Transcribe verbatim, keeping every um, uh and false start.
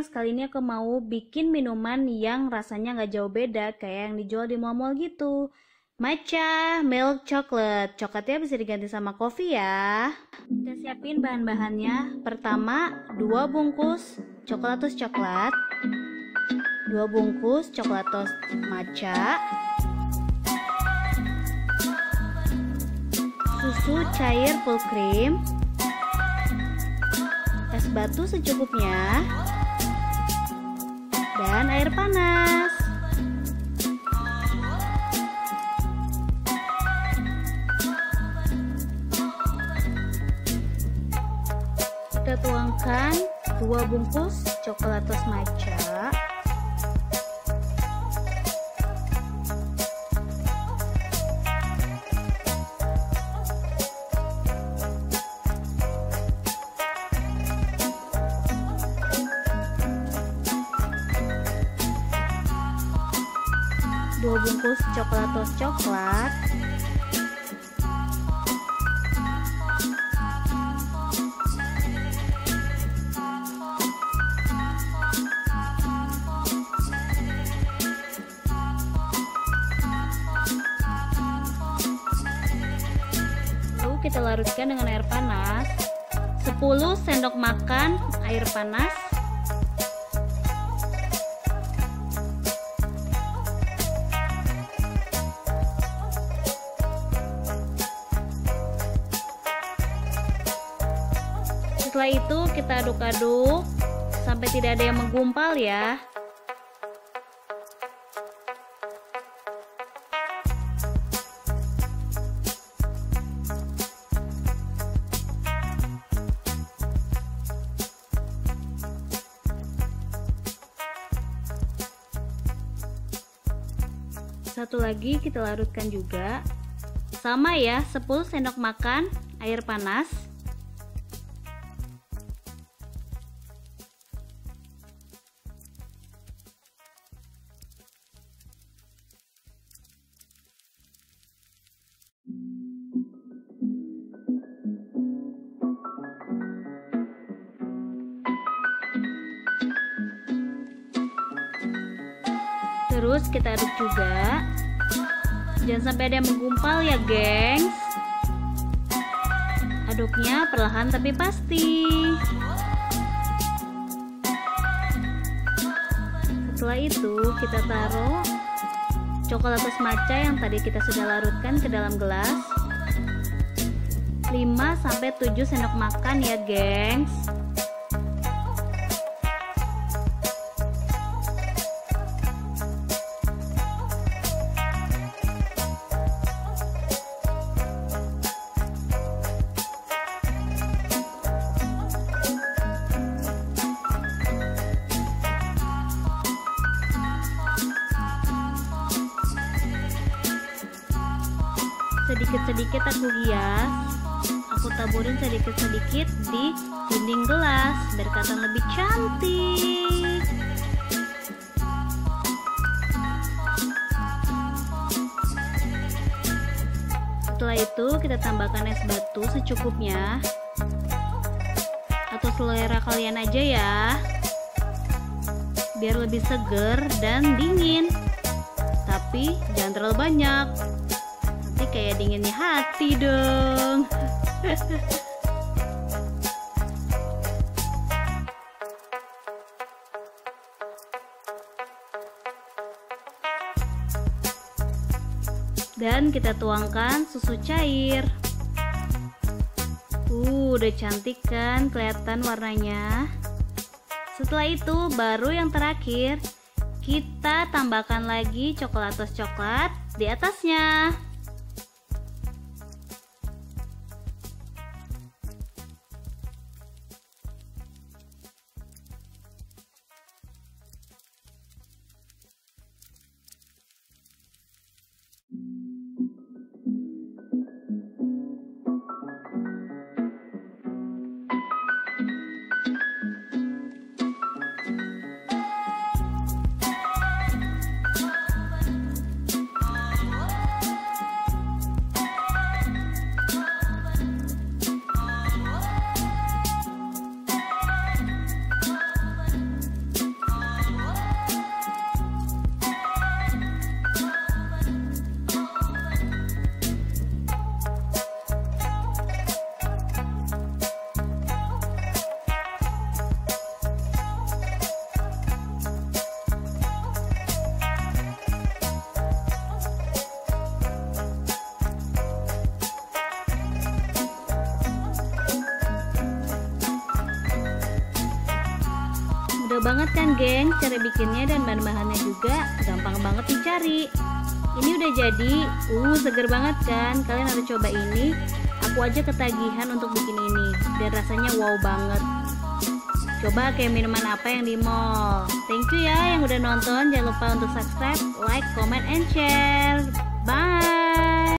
gengs, kali ini aku mau bikin minuman yang rasanya nggak jauh beda kayak yang dijual di mall-mall gitu. Matcha milk chocolate. Coklatnya bisa diganti sama kopi ya. Kita siapin bahan-bahannya. Pertama, dua bungkus coklatos coklat, dua bungkus coklatos matcha, susu cair full cream, es batu secukupnya, dan air panas. Kita tuangkan dua bungkus coklatos matcha, dua bungkus coklatos coklat, lalu kita larutkan dengan air panas, sepuluh sendok makan air panas. Setelah itu kita aduk-aduk sampai tidak ada yang menggumpal ya. Satu lagi kita larutkan juga. Sama ya, sepuluh sendok makan air panas. Terus kita aduk juga. Jangan sampai ada yang menggumpal ya, gengs. Aduknya perlahan tapi pasti. Setelah itu kita taruh coklatos matcha yang tadi kita sudah larutkan ke dalam gelas. lima sampai tujuh sendok makan ya, gengs. Sedikit-sedikit aku hias, aku taburin sedikit-sedikit di dinding gelas biar kelihatan lebih cantik. Setelah itu kita tambahkan es batu secukupnya atau selera kalian aja ya, biar lebih seger dan dingin, tapi jangan terlalu banyak, kayak dinginnya hati dong. Dan kita tuangkan susu cair. Uh, udah cantik kan kelihatan warnanya. Setelah itu baru yang terakhir kita tambahkan lagi coklatos coklat di atasnya. Mudah banget kan geng cara bikinnya, dan bahan-bahannya juga gampang banget dicari. Ini udah jadi, uh seger banget kan. Kalian harus coba ini. Aku aja ketagihan untuk bikin ini, dan rasanya wow banget. Coba kayak minuman apa yang di mall. Thank you ya yang udah nonton. Jangan lupa untuk subscribe, like, comment, and share.